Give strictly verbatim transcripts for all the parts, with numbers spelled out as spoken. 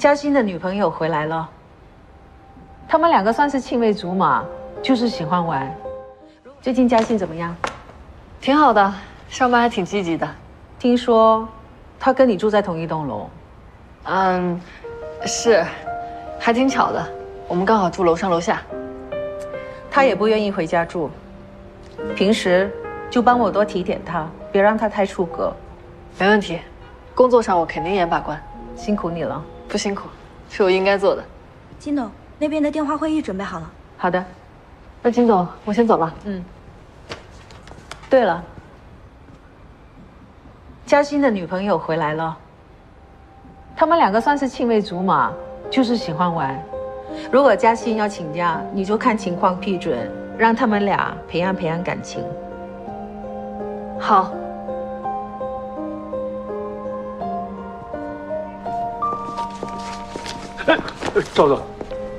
嘉欣的女朋友回来了，他们两个算是青梅竹马，就是喜欢玩。最近嘉欣怎么样？ 挺好的，上班还挺积极的。 听说他跟你住在同一栋楼。 嗯，是，还挺巧的，我们刚好住楼上楼下。 他也不愿意回家住，平时就帮我多提点他，别让他太出格。 没问题，工作上我肯定严把关。 辛苦你了。 不辛苦，是我应该做的。 金董，那边的电话会议准备好了。 好的。 那金总，我先走了。 嗯。对了，嘉欣的女朋友回来了，他们两个算是青梅竹马，就是喜欢玩。如果嘉欣要请假，你就看情况批准，让他们俩培养培养感情。 好。 哎，赵总。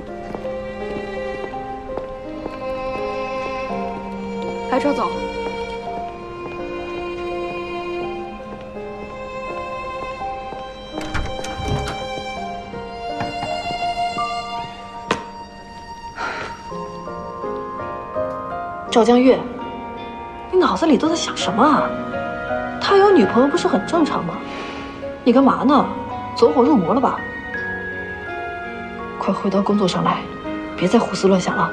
哎，赵总。 赵江月，你脑子里都在想什么啊？他有女朋友不是很正常吗？你干嘛呢？走火入魔了吧？快回到工作上来，别再胡思乱想了。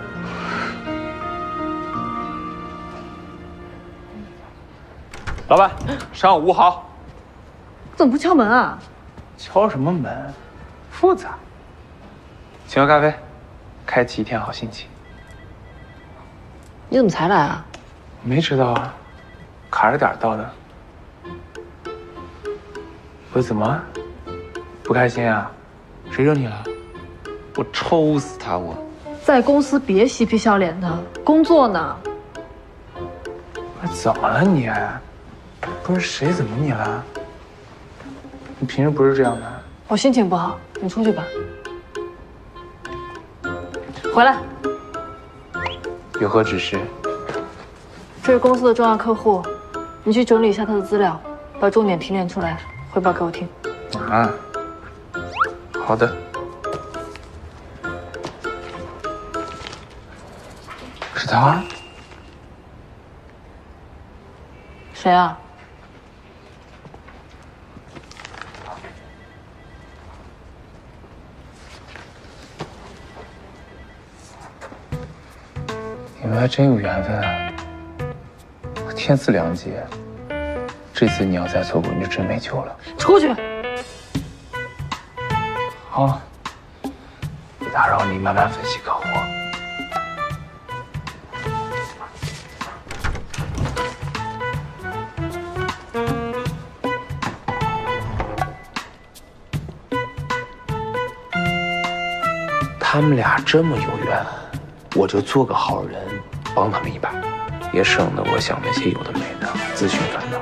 老板，上午好。 怎么不敲门啊？ 敲什么门？复杂。请喝咖啡，开启一天好心情。 你怎么才来啊？ 没知道啊，卡着点到的。我怎么不开心啊？谁惹你了？我抽死他！我在公司别嬉皮笑脸的，工作呢。 怎么了你？不是谁怎么你了？你平时不是这样的。 我心情不好，你出去吧。回来。 有何指示？ 这是公司的重要客户，你去整理一下他的资料，把重点提炼出来，汇报给我听。 啊，好的。是他？ 谁啊？ 你们还真有缘分啊！天赐良机，这次你要再错过，你就真没救了。 出去！ 好，不打扰你，慢慢分析客户。他们俩这么有缘，我就做个好人，帮他们一把，也省得我想那些有的没的，自寻烦恼。